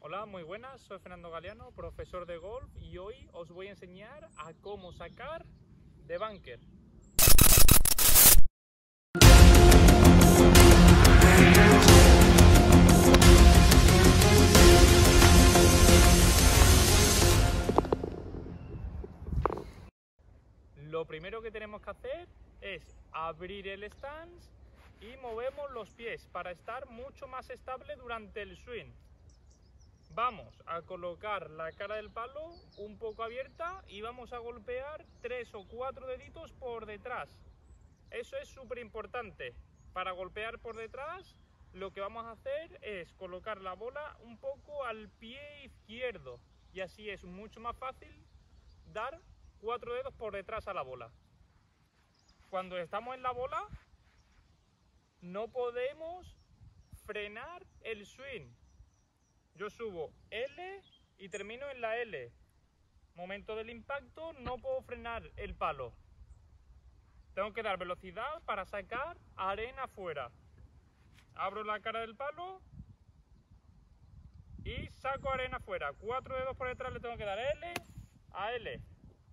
Hola, muy buenas, soy Fernando Galeano, profesor de golf, y hoy os voy a enseñar a cómo sacar de bunker. Lo primero que tenemos que hacer es abrir el stance y movemos los pies para estar mucho más estable durante el swing. Vamos a colocar la cara del palo un poco abierta y vamos a golpear 3 o 4 deditos por detrás. Eso es súper importante. Para golpear por detrás, lo que vamos a hacer es colocar la bola un poco al pie izquierdo y así es mucho más fácil dar 4 dedos por detrás a la bola. Cuando estamos en la bola, no podemos frenar el swing. Yo subo L y termino en la L. Momento del impacto, no puedo frenar el palo. Tengo que dar velocidad para sacar arena fuera. Abro la cara del palo y saco arena fuera. 4 dedos por detrás le tengo que dar L a L.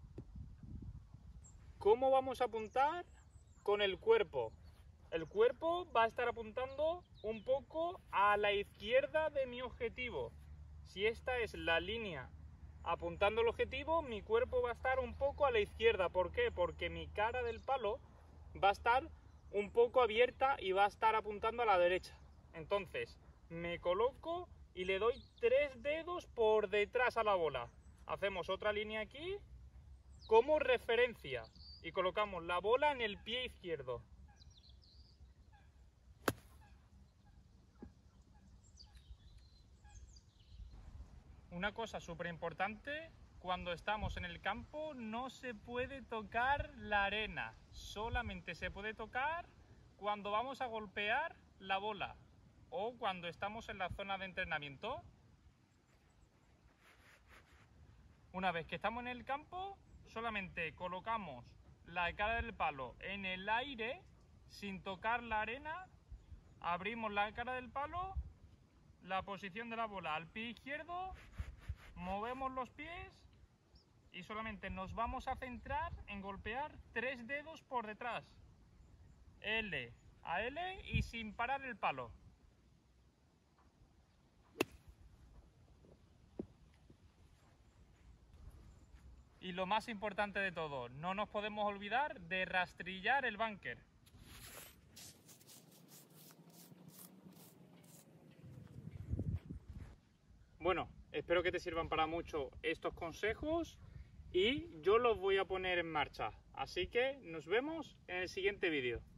¿Cómo vamos a apuntar? Con el cuerpo. El cuerpo va a estar apuntando un poco a la izquierda de mi objetivo. Si esta es la línea apuntando al objetivo, mi cuerpo va a estar un poco a la izquierda. ¿Por qué? Porque mi cara del palo va a estar un poco abierta y va a estar apuntando a la derecha. Entonces, me coloco y le doy 3 dedos por detrás a la bola. Hacemos otra línea aquí como referencia y colocamos la bola en el pie izquierdo. Una cosa súper importante, cuando estamos en el campo no se puede tocar la arena, solamente se puede tocar cuando vamos a golpear la bola o cuando estamos en la zona de entrenamiento. Una vez que estamos en el campo, solamente colocamos la cara del palo en el aire sin tocar la arena, abrimos la cara del palo, la posición de la bola al pie izquierdo, movemos los pies y solamente nos vamos a centrar en golpear 3 dedos por detrás, L a L y sin parar el palo. Y lo más importante de todo, no nos podemos olvidar de rastrillar el bunker. Bueno, espero que te sirvan para mucho estos consejos y yo los voy a poner en marcha. Así que nos vemos en el siguiente vídeo.